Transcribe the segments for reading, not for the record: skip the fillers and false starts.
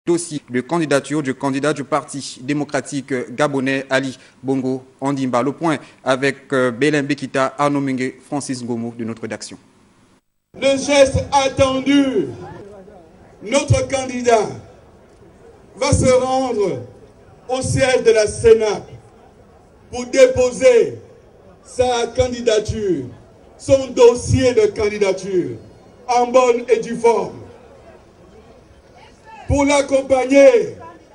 Dossier de candidature du candidat du Parti démocratique gabonais Ali Bongo Ondimba. Le point avec Bélin Bekita, Arnaud Mingue, Francis Ngomo de notre rédaction. Le geste attendu, notre candidat va se rendre au siège de la Sénat pour déposer sa candidature, son dossier de candidature en bonne et due forme. Pour l'accompagner,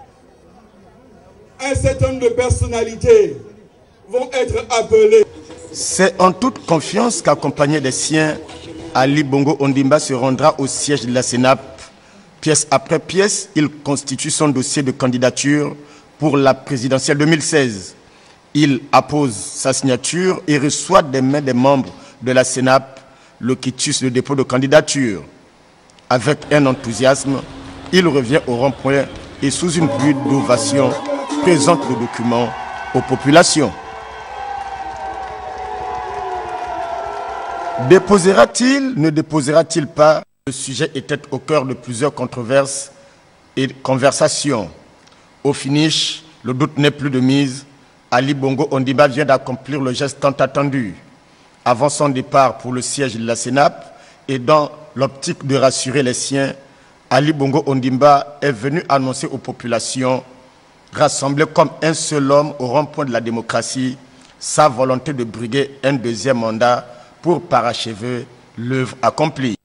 un certain nombre de personnalités vont être appelées. C'est en toute confiance qu'accompagné des siens, Ali Bongo Ondimba se rendra au siège de la Sénat. Pièce après pièce, il constitue son dossier de candidature pour la présidentielle 2016. Il appose sa signature et reçoit des mains des membres de la Sénat le quitus de dépôt de candidature. Avec un enthousiasme, il revient au rond-point et sous une pluie d'ovations présente le document aux populations. Déposera-t-il, ne déposera-t-il pas? Le sujet était au cœur de plusieurs controverses et conversations. Au finish, le doute n'est plus de mise. Ali Bongo Ondimba vient d'accomplir le geste tant attendu. Avant son départ pour le siège de la Sénat et dans l'optique de rassurer les siens, Ali Bongo Ondimba est venu annoncer aux populations, rassemblées comme un seul homme au rond-point de la démocratie, sa volonté de briguer un deuxième mandat pour parachever l'œuvre accomplie.